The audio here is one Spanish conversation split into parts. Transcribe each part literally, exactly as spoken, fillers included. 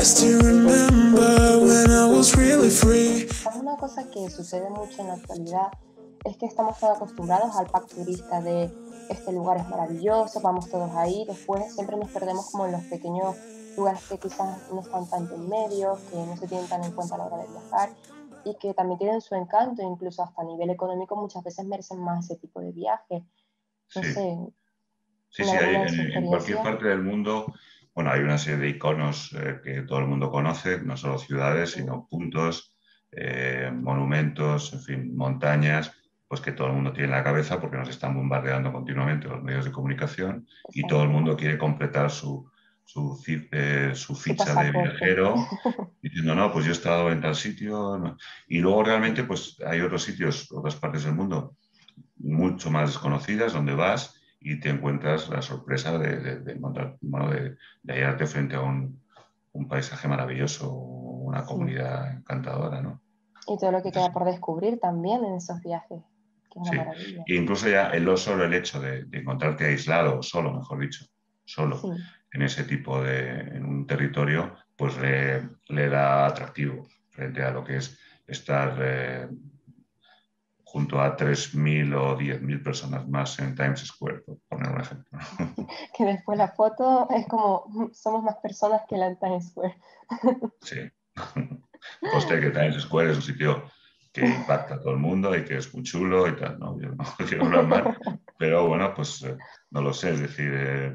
still remember when I was really free. Una cosa que sucede mucho en la actualidad es que estamos todos acostumbrados al pack turista de este lugar es maravilloso, vamos todos ahí, después siempre nos perdemos como en los pequeños lugares que quizás no están tanto en medio, que no se tienen tan en cuenta a la hora de viajar y que también tienen su encanto, incluso hasta a nivel económico muchas veces merecen más ese tipo de viaje. No Sí, sé, sí, en sí, hay, alguna de sus en, en cualquier experiencias. parte del mundo, bueno, hay una serie de iconos eh, que todo el mundo conoce, no solo ciudades, Sí, sino puntos, eh, monumentos, en fin, montañas, pues que todo el mundo tiene en la cabeza porque nos están bombardeando continuamente los medios de comunicación y todo el exacto. mundo quiere completar su, su, fi- eh, su Su ficha de pasaporte. viajero diciendo, no, pues yo he estado en tal sitio, no. Y luego realmente pues hay otros sitios, otras partes del mundo mucho más desconocidas donde vas y te encuentras la sorpresa de, de, de encontrar, bueno, de, de hallarte frente a un, un paisaje maravilloso, una Sí. comunidad encantadora, ¿no? Y todo lo que Entonces, queda por descubrir también en esos viajes, que es una sí, maravilla. e incluso ya el, solo el hecho de, de encontrarte aislado, o solo, mejor dicho, solo Sí, en ese tipo de, en un territorio, pues le, le da atractivo frente a lo que es estar eh, junto a tres mil o diez mil personas más en Times Square, por poner un ejemplo. que después la foto es como, "Mm, somos más personas que la en Times Square". Sí. Coste que Times Square es un sitio que impacta a todo el mundo y que es muy chulo y tal, ¿no? Yo no quiero hablar mal, pero bueno, pues eh, no lo sé, es decir, eh,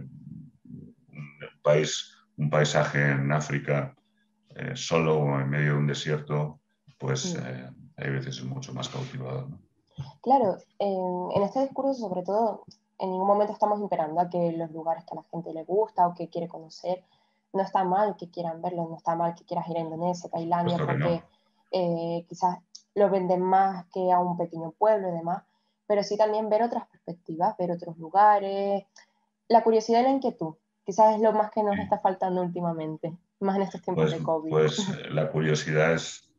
un país, un paisaje en África eh, solo o en medio de un desierto, pues Sí. eh, hay veces es mucho más cautivador, ¿no? Claro, en, en este discurso sobre todo, en ningún momento estamos imperando a que los lugares que a la gente le gusta o que quiere conocer, no está mal que quieran verlos, no está mal que quieras ir a Indonesia, Tailandia, Puesto que porque no. eh, quizás lo venden más que a un pequeño pueblo y demás, pero sí también ver otras perspectivas, ver otros lugares, la curiosidad y la inquietud, quizás es lo más que nos está faltando últimamente, más en estos tiempos Pues, de COVID, pues eh, la curiosidad es,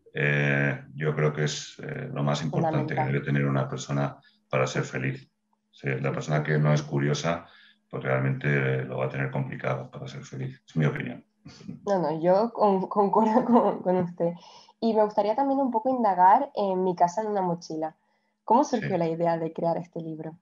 eh, yo creo que es eh, lo más importante que fundamental. debe tener una persona para ser Sí, feliz. Sí, la sí, sí, persona que no es definitivo. curiosa, pues realmente eh, lo va a tener complicado para ser feliz. Es mi opinión. No, no, yo con- concuerdo con, con usted. Y me gustaría también un poco indagar en Mi casa en una mochila. ¿Cómo surgió Sí. la idea de crear este libro?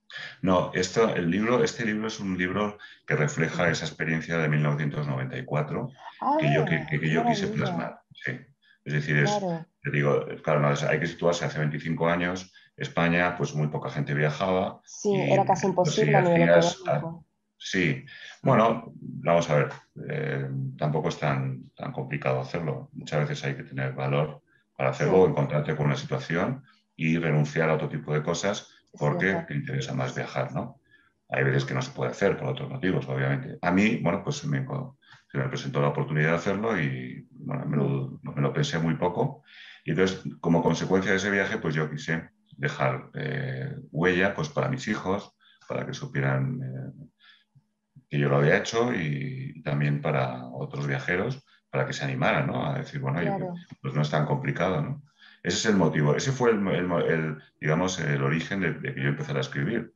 No, esto, el libro, este libro es un libro que Sí. refleja esa experiencia de mil novecientos noventa y cuatro que yo, que, Ah, que qué yo quise maravilla. plasmar. Sí. Es decir, es, Claro. te digo, claro, no, es- hay que situarse hace veinticinco años. España, pues muy poca gente viajaba Sí, y era casi pues si imposible a nivel hacías, ah, económico. sí, bueno, vamos a ver, eh, tampoco es tan, tan complicado hacerlo. Muchas veces hay que tener valor para Sí, hacerlo o encontrarte con una situación y renunciar a otro tipo de cosas es porque cierto. te interesa más viajar, ¿no? Hay veces que no se puede hacer por otros motivos, obviamente. A mí, bueno, pues se me, se me presentó la oportunidad de hacerlo y bueno, me Mm, lo, me lo pensé muy poco. Y entonces, como consecuencia de ese viaje, pues yo quise dejar eh, huella pues para mis hijos, para que supieran eh, que yo lo había hecho y, y también para otros viajeros, para que se animaran, ¿no? A decir, bueno, oye, pues, claro. pues no es tan complicado, ¿no? Ese es el motivo, ese fue el, el- el, digamos, el origen de, de que yo empezara a escribir.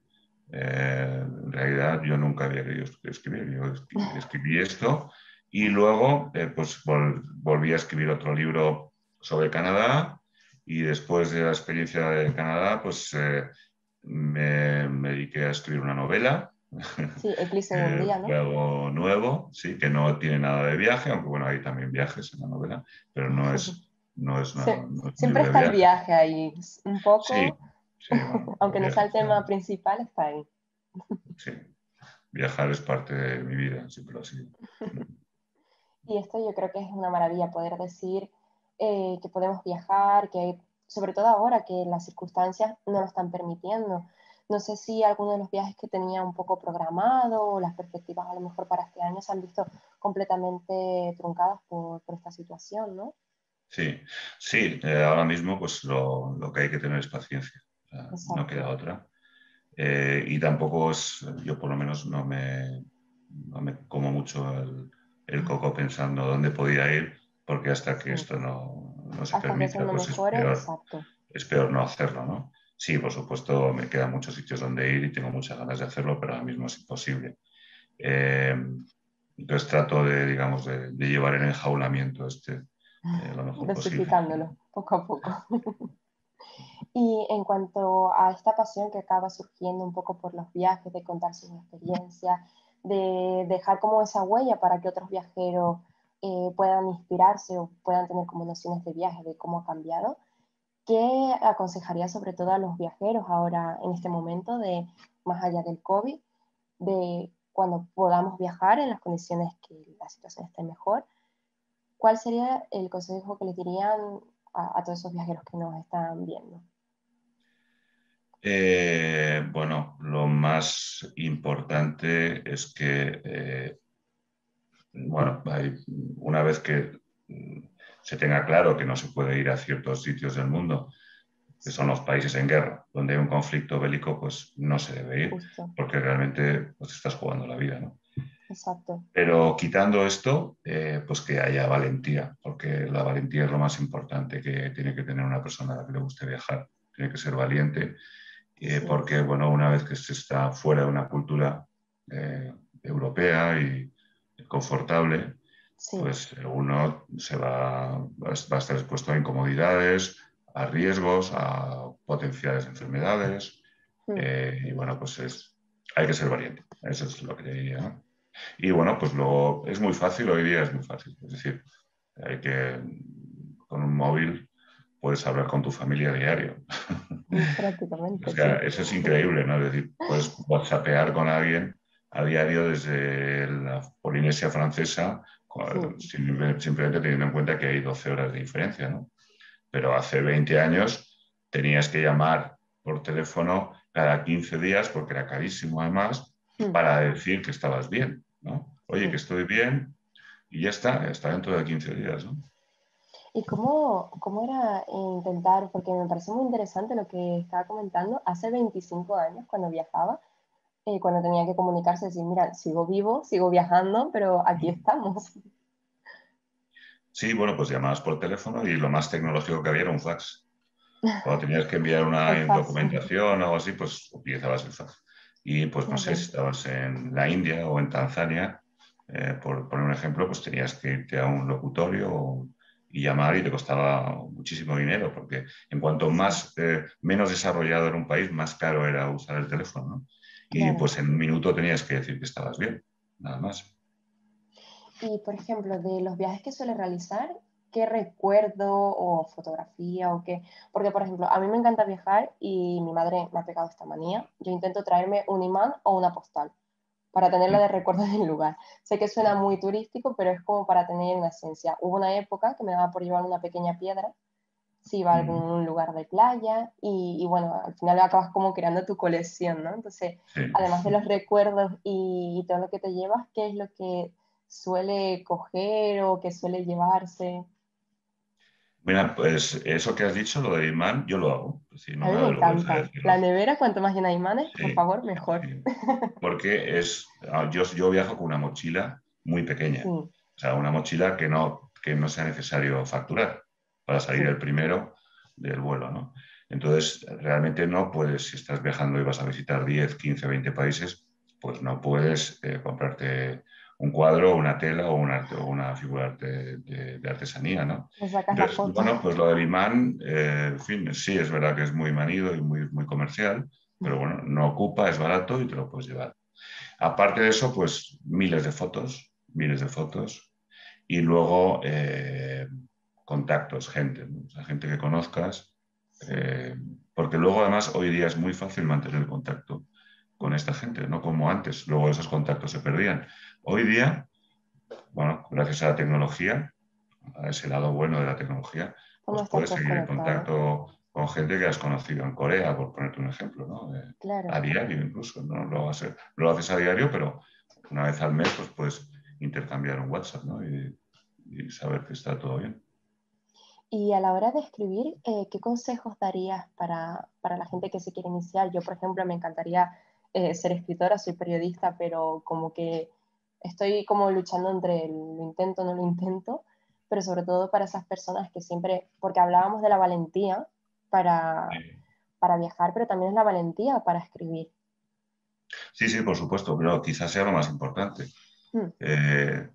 Eh, en realidad yo nunca había querido escribir, yo escribí, escribí esto y luego eh, pues vol- volví a escribir otro libro sobre Canadá y después de la experiencia de Canadá pues eh, me, me dediqué a escribir una novela. Sí, Eclipse en un Que día, fue ¿no? algo nuevo, sí, que no tiene nada de viaje, aunque bueno, hay también viajes en la novela, pero no es, no es, no, Sie- no es un Siempre libro de está el viaje. viaje ahí, un Sí, poco, sí, bueno, los aunque no sea el viajes, tema claro, principal, está ahí. sí. Viajar es parte de mi vida, siempre lo ha sido. Y esto yo creo que es una maravilla poder decir eh, que podemos viajar, que sobre todo ahora que las circunstancias no lo están permitiendo. No sé si alguno de los viajes que tenía un poco programado o las perspectivas a lo mejor para este año se han visto completamente truncadas por, por esta situación, ¿no? Sí, sí, eh, ahora mismo pues lo, lo que hay que tener es paciencia, o sea, no queda Exacto. otra. Eh, y tampoco es, yo por lo menos no me, no me como mucho el, el coco pensando dónde podía ir, porque hasta que Sí. esto no, no se Hasta que eso permita, no pues es mejore, peor, exacto. es peor no hacerlo, ¿no? Sí, por supuesto, me quedan muchos sitios donde ir y tengo muchas ganas de hacerlo, pero ahora mismo es imposible. Eh, Entonces trato de, digamos, de, de llevar el enjaulamiento este eh, lo mejor posible. Dosificándolo poco a poco. Y en cuanto a esta pasión que acaba surgiendo un poco por los viajes, de contar sus experiencias, de dejar como esa huella para que otros viajeros eh, puedan inspirarse o puedan tener como nociones de viaje, de cómo ha cambiado, ¿qué aconsejaría sobre todo a los viajeros ahora en este momento, de más allá del COVID, de cuando podamos viajar en las condiciones que la situación esté mejor? ¿Cuál sería el consejo que les dirían a, a todos esos viajeros que nos están viendo? Eh, bueno, lo más importante es que, eh, bueno, hay- una vez que mm, se tenga claro que no se puede ir a ciertos sitios del mundo, que Sí, son los países en guerra, donde hay un conflicto bélico, pues no se debe ir, justo, porque realmente pues, estás jugando la vida, ¿no? exacto. Pero quitando esto, eh, pues que haya valentía, porque la valentía es lo más importante que tiene que tener una persona a la que le guste viajar. Tiene que ser valiente, eh, Sí, porque, bueno, una vez que se está fuera de una cultura eh, europea y confortable, sí. pues uno se va, va a estar expuesto a incomodidades, a riesgos, a potenciales enfermedades. Mm. Eh, y bueno, pues es, hay que ser valiente. Eso es lo que diría, ¿no? Y bueno, pues luego es muy fácil, hoy día es muy fácil. Es decir, hay que, con un móvil puedes hablar con tu familia a diario. O Prácticamente, sea, sí. eso es increíble, ¿no? Es decir, puedes whatsappear con alguien a diario desde la Polinesia Francesa, Mm. simplemente teniendo en cuenta que hay doce horas de diferencia, ¿no? Pero hace veinte años tenías que llamar por teléfono cada quince días, porque era carísimo además, Mm. para decir que estabas bien, ¿no? Oye, que Sí. estoy bien y ya está, está dentro de quince días, ¿no? ¿Y cómo, cómo era intentar, porque me parece muy interesante lo que estaba comentando, hace veinticinco años cuando viajaba, eh, cuando tenía que comunicarse, decir, mira, sigo vivo, sigo viajando, pero aquí estamos. Sí, bueno, pues llamabas por teléfono y lo más tecnológico que había era un fax. Cuando tenías que enviar El una fax. documentación o algo así, pues utilizabas el fax. Y pues no sé, si Ujú. estabas en la India o en Tanzania, eh, por poner un ejemplo, pues tenías que irte a un locutorio o- y llamar y te costaba muchísimo dinero, porque en cuanto Sí, más, eh, menos desarrollado era un país, más caro era usar el teléfono, ¿no? Y claro. pues en un minuto tenías que decir que estabas bien, nada más. Y, por ejemplo, de los viajes que suele realizar, ¿qué recuerdo o fotografía o qué? Porque, por ejemplo, a mí me encanta viajar y mi madre me ha pegado esta manía. Yo intento traerme un imán o una postal para tenerla de recuerdo del lugar. Sé que suena muy turístico, pero es como para tener una esencia. Hubo una época que me daba por llevar una pequeña piedra si iba a Mm, algún lugar de playa y, y bueno, al final acabas como creando tu colección, ¿no? Entonces, además de sí. los recuerdos y, y todo lo que te llevas, ¿qué es lo que suele coger o que suele llevarse? Mira, pues eso que has dicho, lo del imán, yo lo hago. Sí, A no mí me me avergüenza encanta. La decirlo. nevera, cuanto más llena de imanes, por Sí, favor, sí, mejor. sí. Porque es, ah, yo, yo viajo con una mochila muy pequeña. Sí, O sea, una mochila que no, que no sea necesario facturar para salir el sí, primero del vuelo, ¿no? Entonces, realmente no puedes, si estás viajando y vas a visitar diez, quince, veinte países, pues no puedes eh, comprarte un cuadro, una tela o una, o una figura de, arte- de- de artesanía, ¿no? le sacas la Entonces, foto. bueno, pues lo del imán, eh, en fin, sí, es verdad que es muy manido y muy, muy comercial, pero bueno, no ocupa, es barato y te lo puedes llevar. Aparte de eso, pues miles de fotos, miles de fotos y luego eh, contactos, gente, ¿no? O sea, gente que conozcas, Sí. eh, porque luego además hoy día es muy fácil mantener el contacto con esta gente, no como antes, luego esos contactos se perdían. Hoy día, bueno, gracias a la tecnología, a ese lado bueno de la tecnología, pues ¿Cómo estar puedes todos seguir en conectados? contacto con gente que has conocido en Corea, por ponerte un ejemplo, ¿no? Eh, a Claro. diario incluso, no lo, haces, lo haces a diario, pero una vez al mes pues puedes intercambiar un WhatsApp, ¿no? Y, y saber que está todo bien. Y a la hora de escribir, eh, ¿qué consejos darías para, para la gente que se quiere iniciar? Yo, por ejemplo, me encantaría eh, ser escritora, soy periodista, pero como que estoy como luchando entre el, lo intento, no lo intento, pero sobre todo para esas personas que siempre, porque hablábamos de la valentía para, para viajar, pero también es la valentía para escribir. Sí, sí, por supuesto, pero quizás sea lo más importante. Mm. Eh,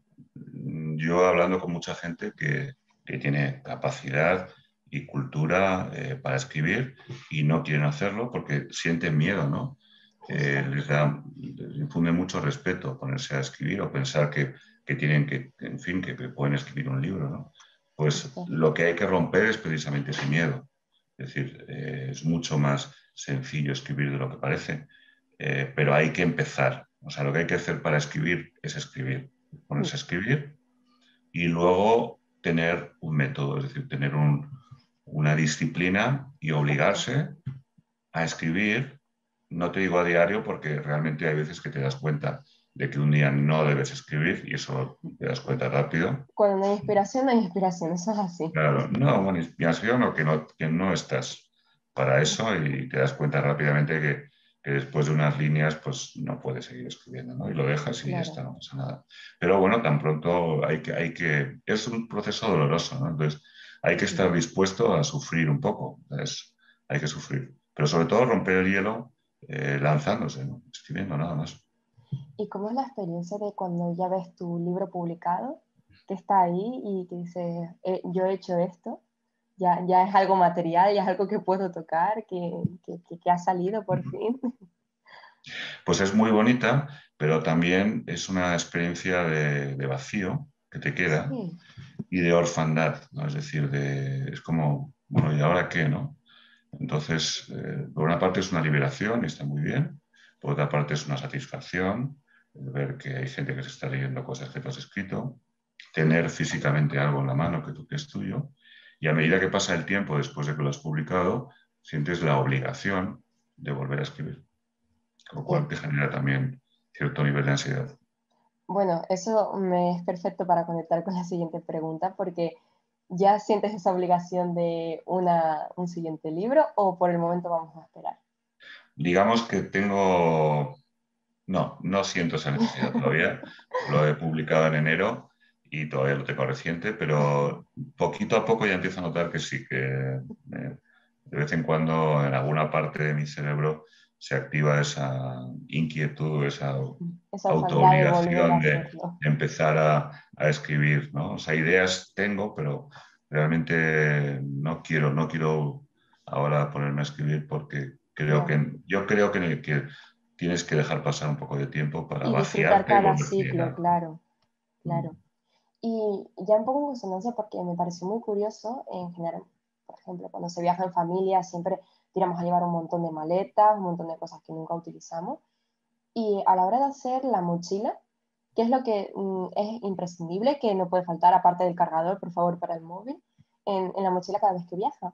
yo hablando con mucha gente que, que tiene capacidad y cultura eh, para escribir y no quieren hacerlo porque sienten miedo, ¿no? Justo. Eh, les da, les infunde mucho respeto ponerse a escribir o pensar que, que tienen que, en fin, que, que pueden escribir un libro, ¿no? Pues Justo. lo que hay que romper es precisamente ese miedo. Es decir, eh, es mucho más sencillo escribir de lo que parece, eh, pero hay que empezar. O sea, lo que hay que hacer para escribir es escribir, Mm. ponerse a escribir y luego tener un método, es decir, tener un, una disciplina y Justo. obligarse a escribir, no te digo a diario porque realmente hay veces que te das cuenta de que un día no debes escribir y eso te das cuenta rápido. Cuando no hay inspiración, no hay inspiración, eso es así. Claro, no, bueno, inspiración o que no, que no estás para eso y te das cuenta rápidamente que, que después de unas líneas pues no puedes seguir escribiendo, ¿no? Y lo dejas y ya Claro. está, no pasa nada. Pero bueno, tan pronto hay que, hay que, es un proceso doloroso, ¿no? Entonces hay que Sí. estar dispuesto a sufrir un poco, ¿sabes? Hay que sufrir. Pero sobre todo romper el hielo eh, lanzándose, ¿no? Escribiendo nada más. ¿Y cómo es la experiencia de cuando ya ves tu libro publicado, que está ahí y que dices, "Eh, yo he hecho esto, ya, ya es algo material, ya es algo que puedo tocar, que, que, que- que ha salido por fin"? Pues es muy bonita, pero también es una experiencia de, de vacío que te queda Sí, y de orfandad, ¿no? Es decir, de, es como, bueno, ¿y ahora qué, no? Entonces, eh, por una parte es una liberación y está muy bien, por otra parte es una satisfacción el ver que hay gente que se está leyendo cosas que tú has escrito, tener físicamente algo en la mano que, tú, que es tuyo, y a medida que pasa el tiempo después de que lo has publicado, sientes la obligación de volver a escribir, lo cual sí. te genera también cierto nivel de ansiedad. Bueno, eso me es perfecto para conectar con la siguiente pregunta, porque ¿ya sientes esa obligación de una, un siguiente libro o por el momento vamos a esperar? Digamos que tengo. No, no siento esa necesidad todavía. Lo he publicado en enero y todavía lo tengo reciente, pero poquito a poco ya empiezo a notar que sí, que eh, de vez en cuando en alguna parte de mi cerebro se activa esa inquietud, esa Esa orfandad de volver a autoobligación de hacerlo. empezar a, a escribir, ¿no? O sea, ideas tengo, pero realmente no quiero, no quiero ahora ponerme a escribir porque creo Claro. que, yo creo que, que tienes que dejar pasar un poco de tiempo para Y disfrutar vaciarte y cada volverte a ciclo, llenar. claro, Mm. claro. Y ya un poco en consonancia, porque me pareció muy curioso, en general, por ejemplo, cuando se viaja en familia, siempre tiramos a llevar un montón de maletas, un montón de cosas que nunca utilizamos. Y a la hora de hacer la mochila, ¿qué es lo que mm, es imprescindible, que no puede faltar, aparte del cargador, por favor, para el móvil, en, en la mochila cada vez que viaja?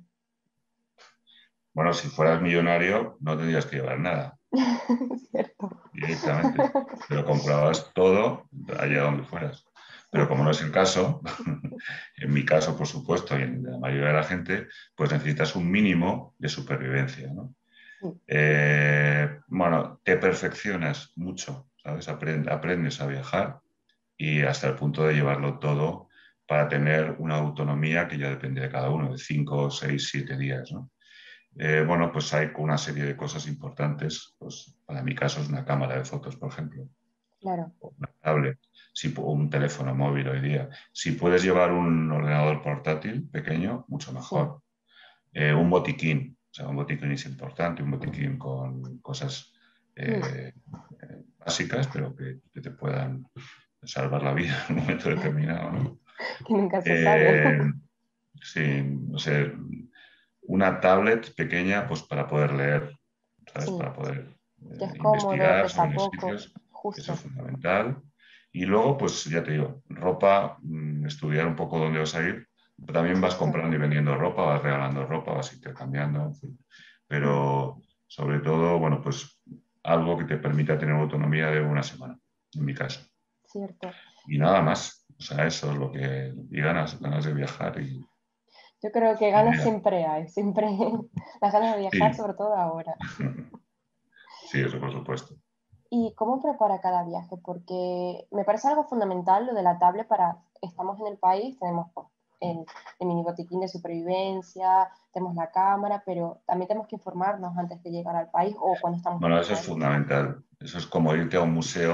Bueno, si fueras millonario no tendrías que llevar nada ¿Cierto? directamente. Te lo comprabas todo allá donde fueras. Pero Sí, como no es el caso, en mi caso, por supuesto, y en la mayoría de la gente, pues necesitas un mínimo de supervivencia, ¿no? sí, Eh, bueno, te perfeccionas mucho, ¿sabes? Aprend- aprendes a viajar y hasta el punto de llevarlo todo para tener una autonomía que ya depende de cada uno, de cinco, seis, siete días, ¿no? Eh, bueno, pues hay una serie de cosas importantes. Pues para mi caso es una cámara de fotos, por ejemplo, claro. o una tablet, si, o un teléfono móvil hoy día. Si puedes llevar un ordenador portátil pequeño, mucho Sí, mejor. Eh, un botiquín, o sea, un botiquín es importante, un botiquín con cosas mm, eh, eh, básicas, pero que, que, te puedan salvar la vida en un momento determinado, ¿no? que nunca se sabe. Eh, sí, no sé, una tablet pequeña, pues para poder leer, ¿sabes? Sí, Para poder que es eh, cómodo, investigar sobre pesa los poco, sitios, eso es justo. fundamental. Y luego, pues ya te digo, ropa, mm, estudiar un poco dónde vas a ir. También vas Justo. comprando y vendiendo ropa, vas regalando ropa, vas intercambiando, en fin. Mm, Pero sobre todo, bueno, pues algo que te permita tener autonomía de una semana, en mi caso. cierto. Y nada más. O sea, eso es lo que... Y ganas, ganas de viajar y, Yo creo que y ganas de- siempre hay, siempre las ganas de viajar, Sí, sobre todo ahora. sí, eso por supuesto. ¿Y cómo prepara cada viaje? Porque me parece algo fundamental lo de la tablet para, estamos en el país, tenemos pues, el, el mini botiquín de supervivencia, tenemos la cámara, pero también tenemos que informarnos antes de llegar al país o cuando estamos en Bueno, el eso es país. fundamental. Eso es como irte a un museo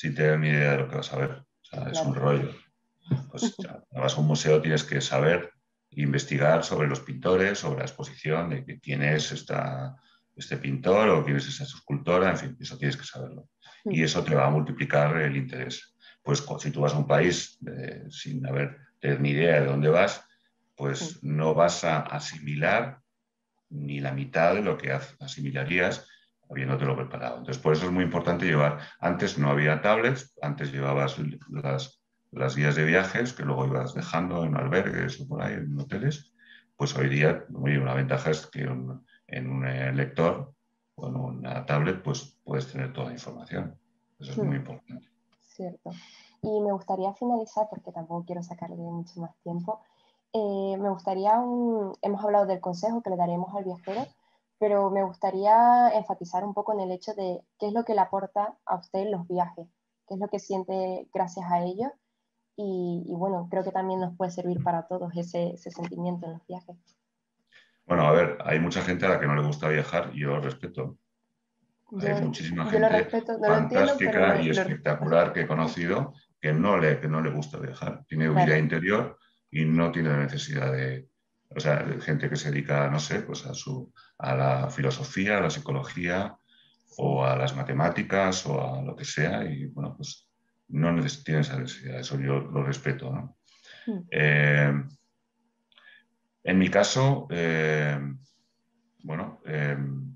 sin tener ni idea de lo que vas a ver. O sea, es un rollo. Pues ya, vas a un museo, tienes que saber investigar sobre los pintores, sobre la exposición, de que quién es esta, este pintor o quién es esta escultora, en fin, eso tienes que saberlo. Y eso te va a multiplicar el interés. Pues si tú vas a un país eh, sin haber tener ni idea de dónde vas, pues no vas a asimilar ni la mitad de lo que asimilarías habiéndotelo preparado. Entonces, por eso es muy importante llevar, antes no había tablets, antes llevabas las, las guías de viajes que luego ibas dejando en albergues o por ahí, en hoteles, pues hoy día, oye, una ventaja es que un, en un lector o en una tablet, pues puedes tener toda la información. Eso es muy importante. Cierto. Y me gustaría finalizar, porque tampoco quiero sacarle mucho más tiempo, eh, me gustaría, un, hemos hablado del consejo que le daremos al viajero, pero me gustaría enfatizar un poco en el hecho de qué es lo que le aporta a usted los viajes, qué es lo que siente gracias a ellos, y, y bueno, creo que también nos puede servir para todos ese, ese sentimiento en los viajes. Bueno, a ver, hay mucha gente a la que no le gusta viajar y yo lo respeto. Yo, hay muchísima yo gente lo respeto, no fantástica lo entiendo, pero y lo, espectacular que he conocido que no le, que no le gusta viajar. Tiene claro. vida interior y no tiene necesidad de... O sea, gente que se dedica, no sé, pues a, su, a la filosofía, a la psicología sí. o a las matemáticas o a lo que sea y, bueno, pues no tiene esa necesidad. Eso yo lo respeto, ¿no? Mm. Eh, en mi caso, eh, bueno... Eh,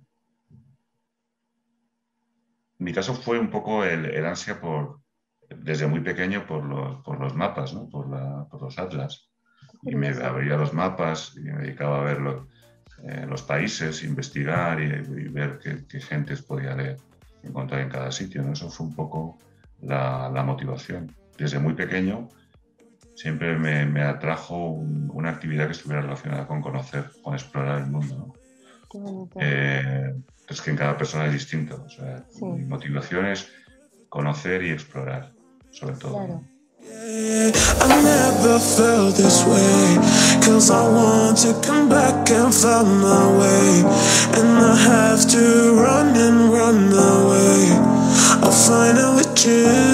mi caso fue un poco el, el ansia por, desde muy pequeño por los, por los mapas, ¿no? por, la, por los atlas. Y me abría los mapas y me dedicaba a ver lo, eh, los países, investigar y, y ver qué, qué gentes podía leer, encontrar en cada sitio, ¿no? Eso fue un poco la, la motivación. Desde muy pequeño siempre me, me atrajo un, una actividad que estuviera relacionada con conocer, con explorar el mundo, ¿no? Qué bonito. Eh, es que en cada persona es distinto. O sea, sí. Mi motivación es conocer y explorar, sobre todo. Claro. ¿no? I never felt this way, cause I want to come back and find my way, and I have to run and run away. I'll find it with you.